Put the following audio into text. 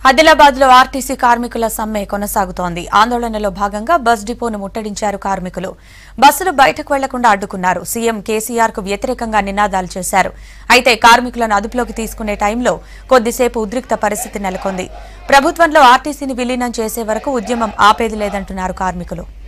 Adilabad లో RTC కార్మికుల సమ్మె కొనసాగుతోంది. ఆందోళనలో భాగంగా బస్ డిపోను ముట్టడించారు కార్మికులు. బస్సులు బయటకు వెళ్లకుండా అడ్డుకున్నారు. సీఎం కేసీఆర్ కు వ్యతిరేకంగా నినాదాలు చేశారు. అయితే కార్మికులను అదుపులోకి తీసుకునే టైంలో కొద్దిసేపు ఉద్రిక్త పరిస్థితి నెలకొంది. ప్రభుత్వంలో RTCని విలీనం చేసే వరకు ఉద్యమం ఆపేది లేదంటున్నారు కార్మికులు.